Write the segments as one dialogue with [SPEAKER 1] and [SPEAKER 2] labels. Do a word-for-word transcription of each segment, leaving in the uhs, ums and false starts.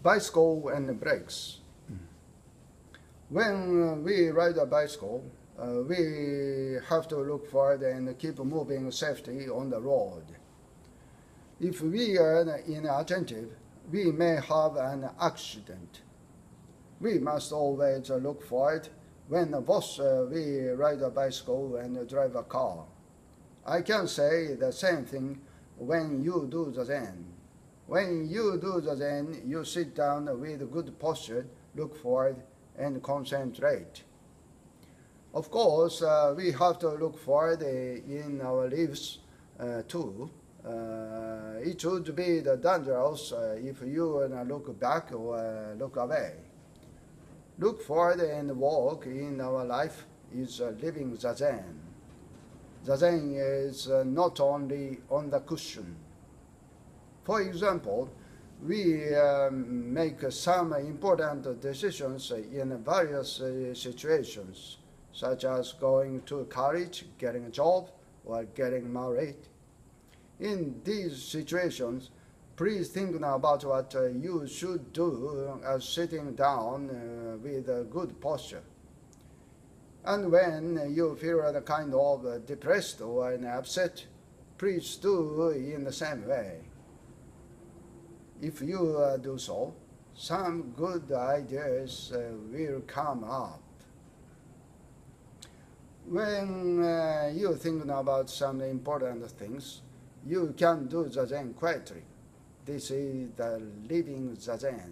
[SPEAKER 1] Bicycle and brakes. When we ride a bicycle, uh, we have to look forward and keep moving safely on the road. If we are inattentive, we may have an accident. We must always look forward when both uh, we ride a bicycle and drive a car. I can say the same thing when you do the Zen. When you do the Zen, you sit down with good posture, look forward, and concentrate. Of course, uh, we have to look forward uh, in our lives uh, too. Uh, it would be dangerous uh, if you uh, look back or uh, look away. Look forward and walk in our life is uh, living the Zen. The Zen is uh, not only on the cushion. For example, we um, make uh, some important decisions in various uh, situations, such as going to college, getting a job, or getting married. In these situations, please think about what uh, you should do as sitting down uh, with a good posture. And when you feel a kind of uh, depressed or upset, please do in the same way. If you uh, do so, some good ideas uh, will come up. When uh, you think about some important things, you can do the Zen quietly. This is the living the Zen.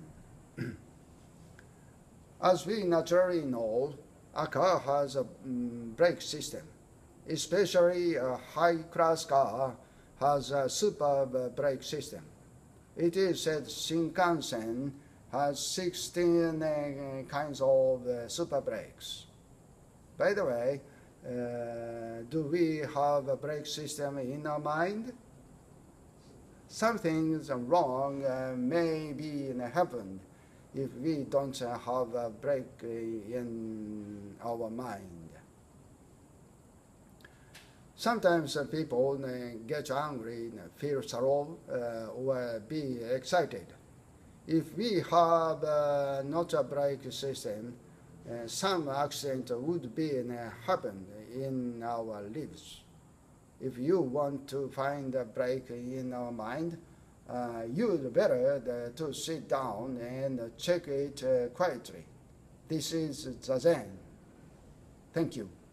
[SPEAKER 1] As we naturally know, a car has a um, brake system. Especially a high-class car has a superb uh, brake system. It is said Shinkansen has sixteen uh, kinds of uh, super brakes. By the way, uh, do we have a brake system in our mind? Something wrong uh, may be happened if we don't uh, have a brake uh, in our mind. Sometimes uh, people uh, get angry, feel sorrow, uh, or be excited. If we have uh, not a brake system, uh, some accident would be uh, happen in our lives. If you want to find a brake in our mind, uh, you'd better uh, to sit down and check it uh, quietly. This is the Zen. Thank you.